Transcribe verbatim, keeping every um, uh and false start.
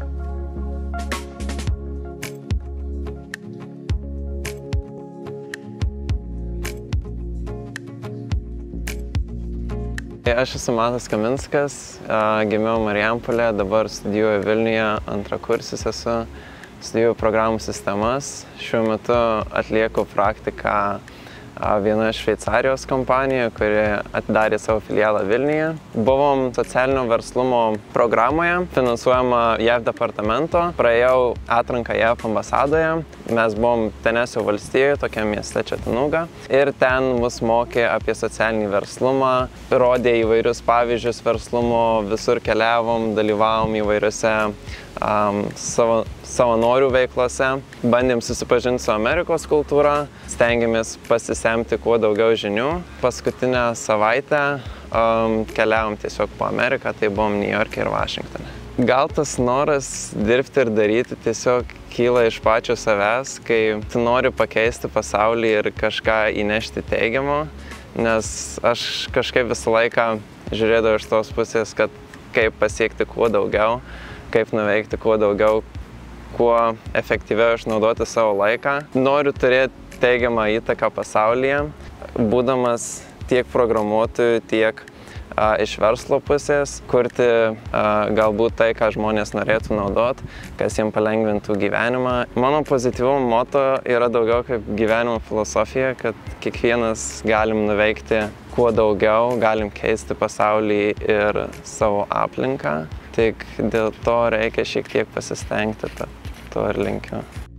Aš esu Matas Kaminskas, gimiau Marijampolėje, dabar studijuoju Vilniuje, antrakursis esu, studijuoju programų sistemas. Šiuo metu atlieku praktiką vienoje Šveicarijos kompanijoje, kuri atidarė savo filialą Vilniuje. Buvom socialinio verslumo programoje, finansuojama J A V departamento. Praėjau atranką J A V ambasadoje. Mes buvom Tenesio valstijoje, tokiam mieste Četanūga. Ir ten mus mokė apie socialinį verslumą, rodė įvairius pavyzdžius verslumo, visur keliavom, dalyvavom įvairiuose um, savo, savanorių veiklose. Bandėm susipažinti su Amerikos kultūra, stengiamės pasisemti kuo daugiau žinių. Paskutinę savaitę um, keliavom tiesiog po Ameriką, tai buvom Niujorke ir Vašingtone. Gal tas noras dirbti ir daryti tiesiog kyla iš pačio savęs, kai tu nori pakeisti pasaulį ir kažką įnešti teigiamo, nes aš kažkaip visą laiką žiūrėdavau iš tos pusės, kad kaip pasiekti kuo daugiau, kaip nuveikti kuo daugiau, kuo efektyviau išnaudoti savo laiką. Noriu turėti teigiamą įtaką pasaulyje, būdamas tiek programuotojų, tiek a, iš verslo pusės, kurti a, galbūt tai, ką žmonės norėtų naudoti, kas jiems palengvintų gyvenimą. Mano pozityvumo moto yra daugiau kaip gyvenimo filosofija, kad kiekvienas galim nuveikti kuo daugiau, galim keisti pasaulį ir savo aplinką. Tik dėl to reikia šiek tiek pasistengti, to ir linkiu.